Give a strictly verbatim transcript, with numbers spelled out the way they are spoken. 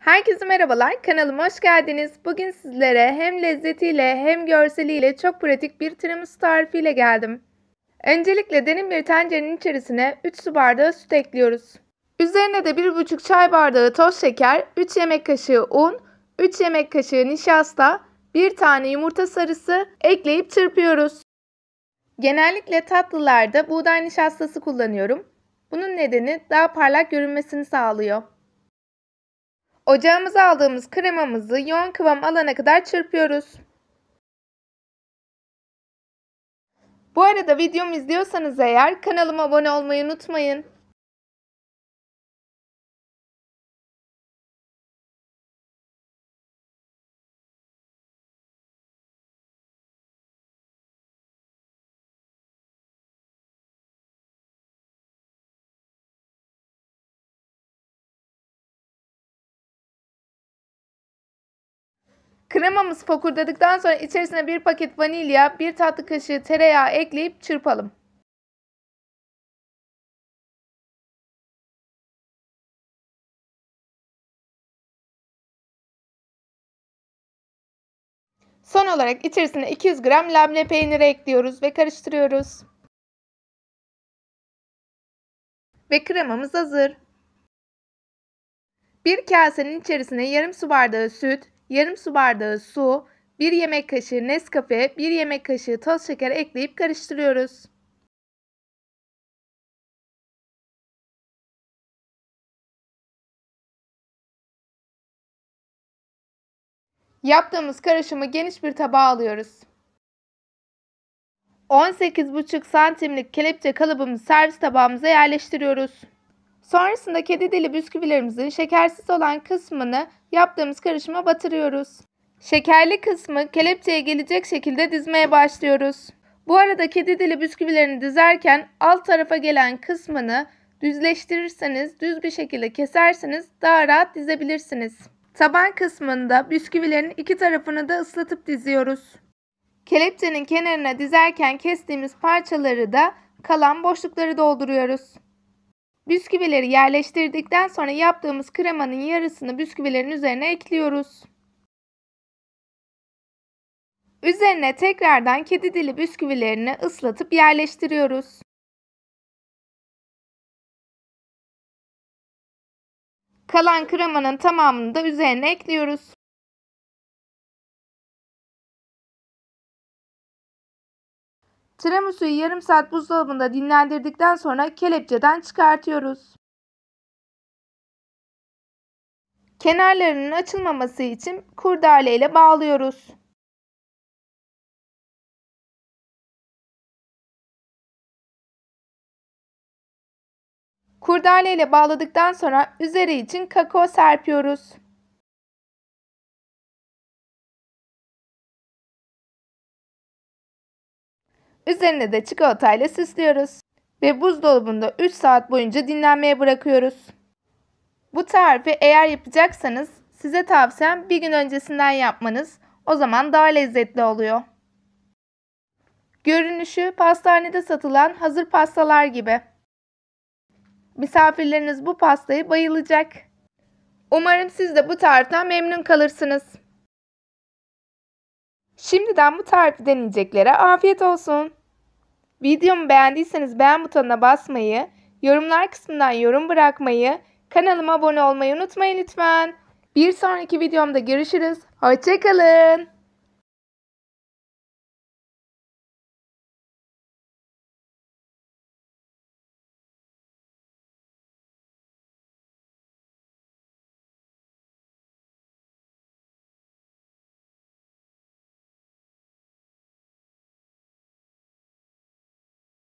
Herkese merhabalar, kanalıma hoş geldiniz. Bugün sizlere hem lezzetiyle hem görseliyle çok pratik bir tiramisu tarifiyle geldim. Öncelikle derin bir tencerenin içerisine üç su bardağı süt ekliyoruz. Üzerine de bir buçuk çay bardağı toz şeker, üç yemek kaşığı un, üç yemek kaşığı nişasta, bir tane yumurta sarısı ekleyip çırpıyoruz. Genellikle tatlılarda buğday nişastası kullanıyorum. Bunun nedeni daha parlak görünmesini sağlıyor. Ocağımıza aldığımız kremamızı yoğun kıvam alana kadar çırpıyoruz. Bu arada videomu izliyorsanız eğer kanalıma abone olmayı unutmayın. Kremamız fokurdadıktan sonra içerisine bir paket vanilya, bir tatlı kaşığı tereyağı ekleyip çırpalım. Son olarak içerisine iki yüz gram labne peyniri ekliyoruz ve karıştırıyoruz. Ve kremamız hazır. Bir kasenin içerisine yarım su bardağı süt, yarım su bardağı su, bir yemek kaşığı Nescafe, bir yemek kaşığı toz şeker ekleyip karıştırıyoruz. Yaptığımız karışımı geniş bir tabağa alıyoruz. on sekiz buçuk santimlik kelepçe kalıbımızı servis tabağımıza yerleştiriyoruz. Sonrasında kedi dili bisküvilerimizin şekersiz olan kısmını yaptığımız karışıma batırıyoruz. Şekerli kısmı kelepçeye gelecek şekilde dizmeye başlıyoruz. Bu arada kedi dili bisküvilerini dizerken alt tarafa gelen kısmını düzleştirirseniz, düz bir şekilde keserseniz daha rahat dizebilirsiniz. Taban kısmında bisküvilerin iki tarafını da ıslatıp diziyoruz. Kelepçenin kenarına dizerken kestiğimiz parçaları da kalan boşlukları dolduruyoruz. Bisküvileri yerleştirdikten sonra yaptığımız kremanın yarısını bisküvilerin üzerine ekliyoruz. Üzerine tekrardan kedi dili bisküvilerini ıslatıp yerleştiriyoruz. Kalan kremanın tamamını da üzerine ekliyoruz. Tiramisu'yu yarım saat buzdolabında dinlendirdikten sonra kelepçeden çıkartıyoruz. Kenarlarının açılmaması için kurdele ile bağlıyoruz. Kurdele ile bağladıktan sonra üzeri için kakao serpiyoruz. Üzerine de çikolatayla süslüyoruz. Ve buzdolabında üç saat boyunca dinlenmeye bırakıyoruz. Bu tarifi eğer yapacaksanız size tavsiyem bir gün öncesinden yapmanız. O zaman daha lezzetli oluyor. Görünüşü pastanede satılan hazır pastalar gibi. Misafirleriniz bu pastayı bayılacak. Umarım siz de bu tariften memnun kalırsınız. Şimdiden bu tarifi deneyeceklere afiyet olsun. Videomu beğendiyseniz beğen butonuna basmayı, yorumlar kısmından yorum bırakmayı, kanalıma abone olmayı unutmayın lütfen. Bir sonraki videomda görüşürüz. Hoşça kalın.